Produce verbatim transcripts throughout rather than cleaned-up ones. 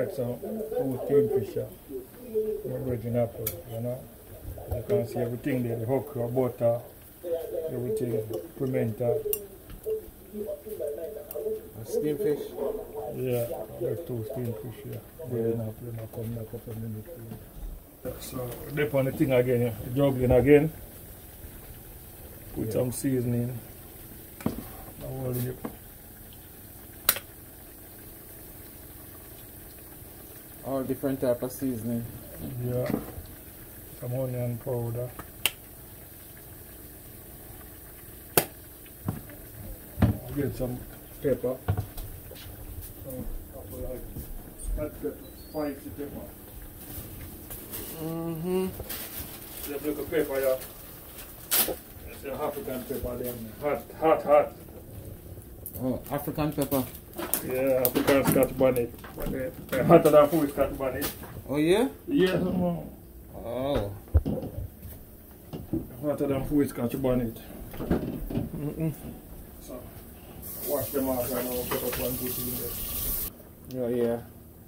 get some two steamed fish here. My virgin apple, you know. You can see everything there, the okra, butter, everything, pimento. Steamed fish? Yeah, there's two steamed fish here. Virgin apple, and I'll come back up a minute. So, dip on the thing again, yeah. Juggling again. Put yeah. some seasoning. Now, all different type of seasoning. Yeah. Some onion powder. I'll get some pepper. Some like that pepper, spicy pepper. Mm-hmm. Just look at pepper, yeah. It's an African pepper then. Hot, hot, hot. Oh, African pepper. Yeah, African Scotch bonnet. Uh, hotter than full Scotch bonnet. Oh yeah? Yeah, no. Oh. Hotter than full Scotch bonnet. Mm-mm. So, wash them off and I'll put up one good in there. Oh yeah.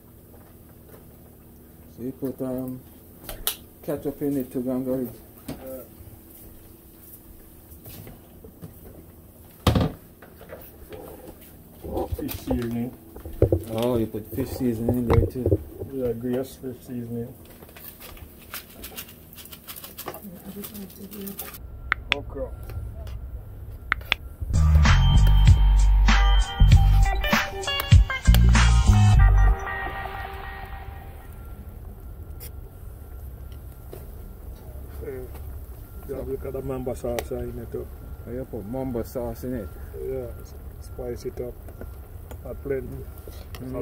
So you put um ketchup in it to Gangari. Fish seasoning. Oh, you put fish seasoning in there too. Yeah, grass fish seasoning. Okra. Yeah, look at the mamba sauce in it too. Oh, you put mamba sauce in it? Yeah, spice it up. Not plenty. Mm-hmm.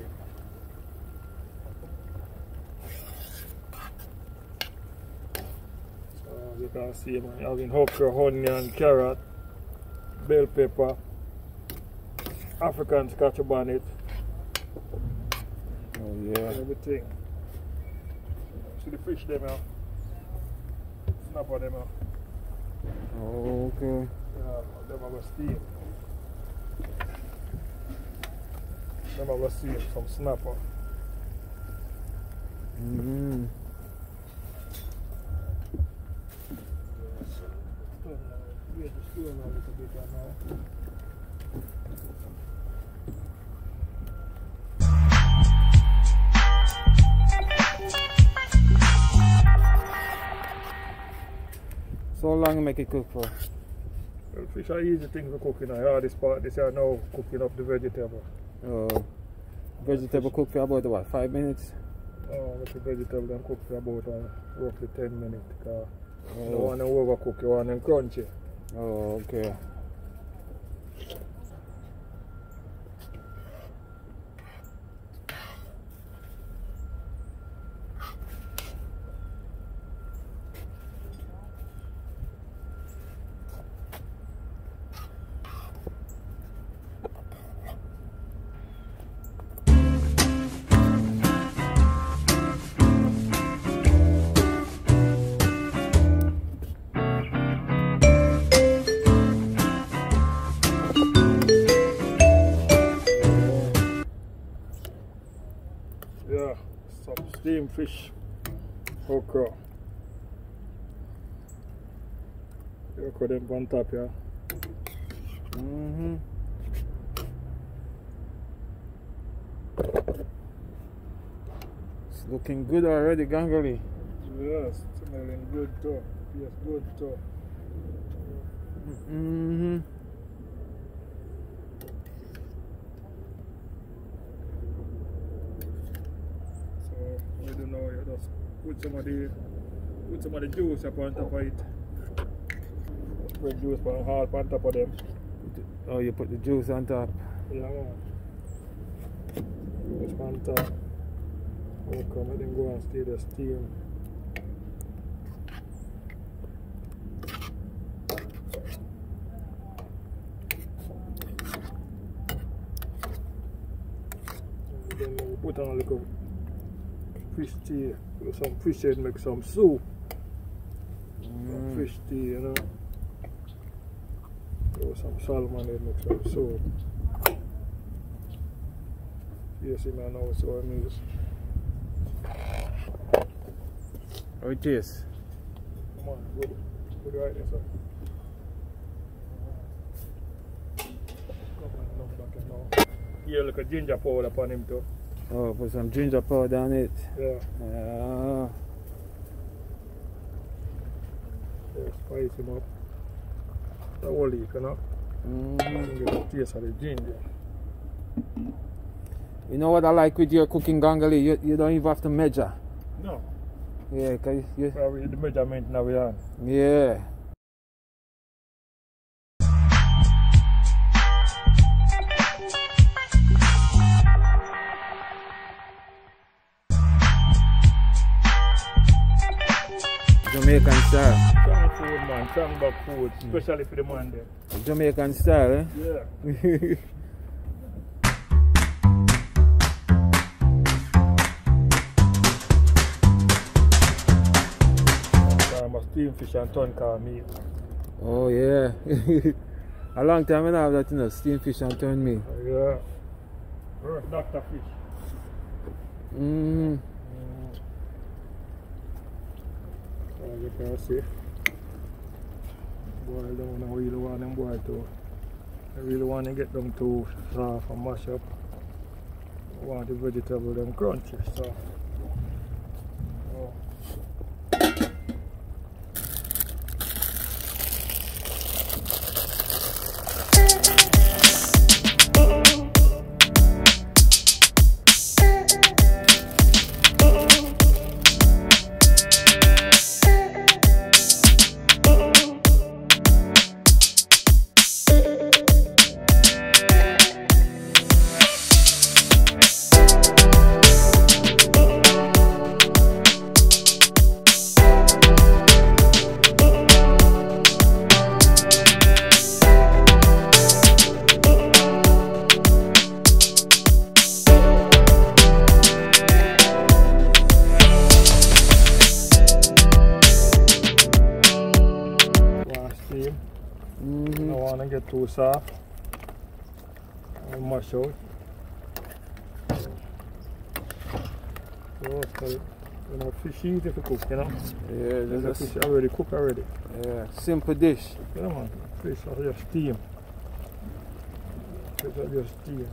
So you can see man, having okra, onion, carrot, bell pepper, African Scotch bonnet. Oh yeah. Everything. See the fish them out. Snap on them out. Oh, okay. Yeah, them are going to steam. Them are going to steam some snapper. Mm-hmm. Yeah, just do a little bit now. So how long you make it cook for? Well, fish are easy things to cook in the hardest part. This are now cooking up the vegetable. Oh, vegetable fish. Cook for about what, five minutes? Oh, let the vegetable then cook for about uh, roughly ten minutes. Because oh. you don't want them overcook, you want them crunchy. Oh, okay. Yeah, some steamed fish, okra. You put them on top, yeah. Mm-hmm. It's looking good already, Gangali. Yes, smelling good too. Yes, good too. Mm-hmm. You don't know, you just put some of the put some of the juice up on top of it. Red juice on hard on top of them. Oh, you put the juice on top. Yeah, man. Juice on top. Oh, come and then go and stay the steam. And then we put on a little fish tea, with some fish head, make some soup. Mm. Some fish tea, you know. With some salmon head, make some soup. Yes, you man, know so it means. How it tastes? Come on, good. Good right there, sir. Come on, enough back and now. Yeah, look at ginger powder upon him too. Oh, put some ginger powder on it. Yeah. Yeah. Yeah, spice him up. The whole leaf, you know. Mm-hmm. Get the taste of the ginger. You know what I like with your cooking, Gangali? You, you don't even have to measure. No. Yeah, cause you, Well, the measurement now we on. yeah. Jamaican style. Strong food, man. Strong back food, especially for the man there. Jamaican style, eh? Yeah. I'm a steam fish and ton car meat. Oh, yeah. A long time I have that, you know, steamed fish and turn meat. Yeah. Earth Doctor fish. Mm. As you can see, boil down, I really want them boil too. I really want to get them too soft and mash up. I want the vegetable them crunchy, so. Oh. Mm-hmm. I don't want to get too soft. I mash out. So, so you know, fish easy to cook, you know. Yeah, The that's fish already cooked already. yeah, simple dish. Yeah, man. Fish are just steam. Fish are just steam.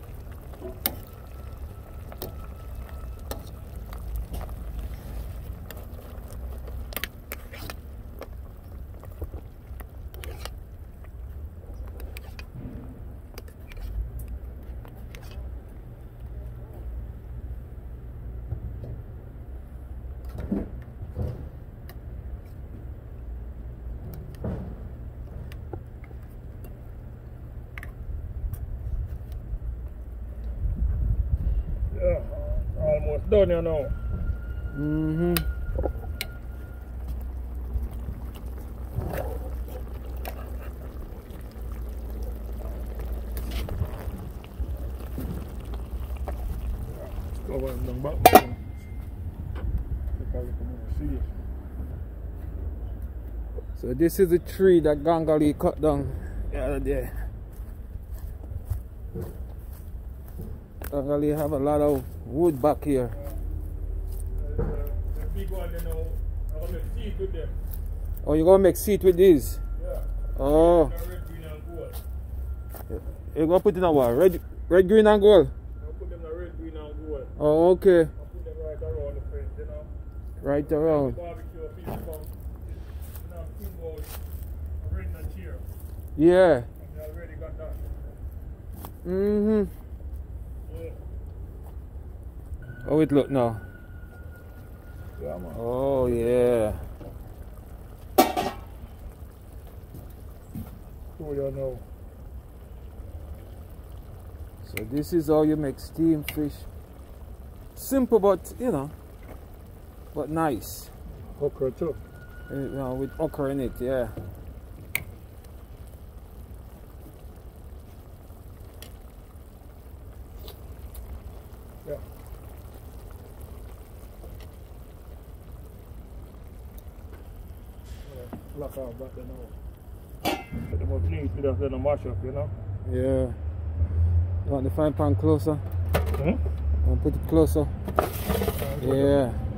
Yeah, almost done, you know. Mm-hmm. Cover them down back. Take a look and see. So this is the tree that Gangali cut down the other day. Gangali have a lot of wood back here. Uh, the big one, you know, I'm going to seed with them. Oh, you gonna make seat with these? Yeah. Oh, Red, green, and gold. you gonna put in a what? Red, red, green, and gold. I'll put them in red, green, and gold. Oh, okay. I'll put them right around the fence, you know. Right around. Barbecue, people come, you know, think about a red and cheer. Yeah. And they already got that. Mm-hmm. Yeah. How it look now? Yeah, man. Oh, yeah. So you know. So this is how you make steamed fish. Simple, but you know, but nice. Okra too. Uh, You know, with okra in it, yeah. Yeah. Lock out back there now. They must need to just let them mash up, you know. Yeah. You want the frying pan closer? Hmm? I'll put it closer. Yeah.